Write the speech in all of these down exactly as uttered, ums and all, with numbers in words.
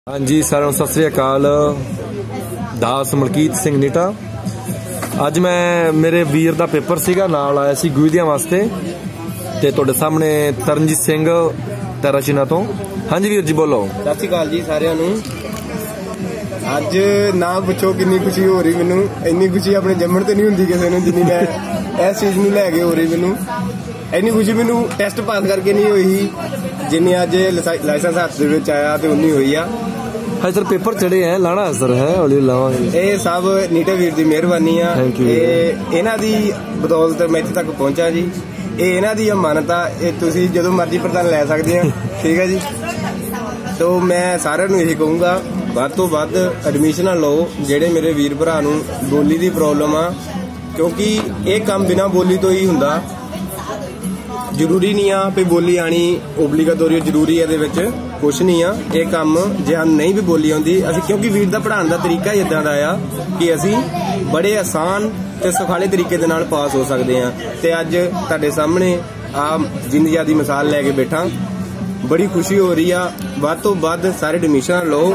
हाँ जी, सारे सत श्री अकाल। दास मलकीत सिंह नीटा। अज मैं मेरे वीर का पेपर सीगा, नाल आया सी गुईदियां वास्ते ते तुहाडे सामने तरनजीत सिंह तराशिना तो। हाँ जी वीर जी बोलो। सत श्री अकाल जी सारिਆਂ ਨੂੰ। ਅੱਜ ना पुछो किन्नी खुशी हो रही मैनू, इन्नी खुशी अपने जम्मण ते नहीं हुंदी किसी नूं जिन्नी मैं इस चीज़ नूं लैके हो रही मैनू। इन्नी खुशी मैनू टैसट पास करके नहीं हुई जिन्नी अज लाइसेंस हाथ दे विच आया ते उन्नी हुई आ। हाँ सर, पेपर चढ़े हैं, लाना सर है हौली लावांगे। ये सब नीटे वीर की मेहरबानी आ, इन्हां दी बदौलत मैं इत्थे तक पहुंचा जी। ये इन्हां दी अमानत आ, ये तुसीं जदों मर्जी प्रधान लै सकदे आ, ठीक है जी। तो मैं सारिਆਂ ਨੂੰ यही कहूँगा ਵੱਧ ਤੋਂ ਵੱਧ ਐਡਮਿਸ਼ਨਾਂ ਲਓ ਜਿਹੜੇ ਮੇਰੇ ਵੀਰ ਭਰਾ ਨੂੰ ਬੋਲੀ ਦੀ ਪ੍ਰੋਬਲਮ ਆ, ਕਿਉਂਕਿ ਇਹ ਕੰਮ ਬਿਨਾ ਬੋਲੀ ਤੋਂ ਹੀ ਹੁੰਦਾ। ਜ਼ਰੂਰੀ ਨਹੀਂ ਆ ਵੀ ਬੋਲੀ ਆਣੀ ਓਬਲੀਗੇਟੋਰੀ ਜ਼ਰੂਰੀ ਇਹਦੇ ਵਿੱਚ ਕੁਛ ਨਹੀਂ ਆ। ਇਹ ਕੰਮ ਜੇ ਸਾਨੂੰ ਨਹੀਂ ਵੀ ਬੋਲੀ ਆਉਂਦੀ ਅਸੀਂ, ਕਿਉਂਕਿ ਵੀਰ ਦਾ ਪੜ੍ਹਾਉਣ ਦਾ ਤਰੀਕਾ ਹੀ ਇਦਾਂ ਦਾ ਆ ਕਿ ਅਸੀਂ ਬੜੇ ਆਸਾਨ ਤੇ ਸੁਖਾਲੇ ਤਰੀਕੇ ਦੇ ਨਾਲ ਪਾਸ ਹੋ ਸਕਦੇ ਆ। ਤੇ ਅੱਜ ਤੁਹਾਡੇ ਸਾਹਮਣੇ ਆ ਜ਼ਿੰਦਗੀ ਦੀ ਮਿਸਾਲ ਲੈ ਕੇ ਬੈਠਾ, बड़ी खुशी हो रही है। ਵੱਧ ਤੋਂ ਵੱਧ ਸਾਰੇ ਐਡਮਿਸ਼ਨ ਲਓ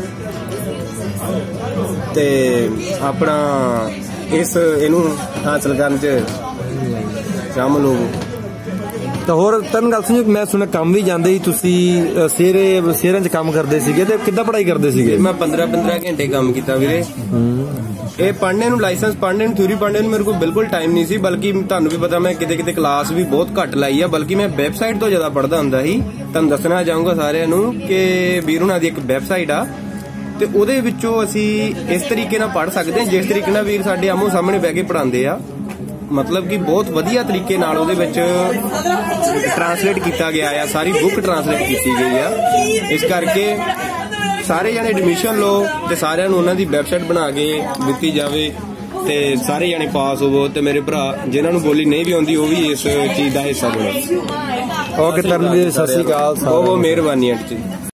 ਤੇ ਆਪਣਾ ਇਸ ਇਹਨੂੰ ਹਾਸਲ ਕਰਨ ਚ ਸ਼ਾਮਲ ਹੋਵੋ। तो होर तन गल सुनियो, मैं सुने काम भी जांदे ही तुसी शेरे शेरां च काम करदे सीगे ते किद्दां पढ़ाई करदे सीगे? मैं पंद्रह पंद्रह घंटे काम कीता वीरे। ਇਹ ਪੜ੍ਹਨੇ ਨੂੰ ਲਾਇਸੈਂਸ ਪੜ੍ਹਨੇ ਨੂੰ ਥਿਊਰੀ ਪੜ੍ਹਨੇ ਨੂੰ ਮੇਰੇ ਕੋਲ ਬਿਲਕੁਲ ਟਾਈਮ ਨਹੀਂ ਸੀ, ਬਲਕਿ ਤੁਹਾਨੂੰ ਵੀ ਪਤਾ ਮੈਂ ਕਿਤੇ ਕਿਤੇ ਕਲਾਸ ਵੀ ਬਹੁਤ ਘੱਟ ਲਾਈ ਆ, ਬਲਕਿ ਮੈਂ ਵੈਬਸਾਈਟ ਤੋਂ ਜ਼ਿਆਦਾ ਪੜ੍ਹਦਾ ਹੁੰਦਾ ਸੀ। ਤੁਹਾਨੂੰ ਦੱਸਣਾ ਚਾਹੂੰਗਾ ਸਾਰਿਆਂ ਨੂੰ ਕਿ ਵੀਰ ਹੁਣਾਂ ਦੀ ਇੱਕ ਵੈਬਸਾਈਟ ਆ ਤੇ ਉਹਦੇ ਵਿੱਚੋਂ ਅਸੀਂ ਇਸ ਤਰੀਕੇ ਨਾਲ ਪੜ੍ਹ ਸਕਦੇ ਹਾਂ ਜਿਸ ਤਰੀਕੇ ਨਾਲ ਵੀਰ ਸਾਡੇ ਆਮੋ ਸਾਹਮਣੇ ਬਹਿ ਕੇ ਪੜ੍ਹਾਉਂਦੇ ਆ। मतलब कि बहुत वधिया तरीके नाल ਉਹਦੇ ਵਿੱਚ ट्रांसलेट किया गया है, सारी बुक ट्रांसलेट की गई है। इस करके सारे जने एडमिशन लो ते सारिਆਂ ਨੂੰ ਉਹਨਾਂ ਦੀ ਵੈਬਸਾਈਟ ਬਣਾ ਕੇ ਦਿੱਤੀ ਜਾਵੇ ਤੇ ਸਾਰੇ ਜਣੇ ਪਾਸ ਹੋਵੋ। ਤੇ ਮੇਰੇ ਭਰਾ ਜਿਨ੍ਹਾਂ ਨੂੰ ਬੋਲੀ ਨਹੀਂ ਵੀ ਆਉਂਦੀ ਉਹ ਵੀ ਇਸ ਚੀਜ਼ ਦਾ ਹਿੱਸਾ ਬਣੋ। ਓਕੇ ਤਰਨਜੀਤ, ਸਤਿ ਸ਼੍ਰੀ ਅਕਾਲ। ਬਹੁਤ ਬਹੁਤ ਮਿਹਰਬਾਨੀ ਆਂਟੀ ਜੀ।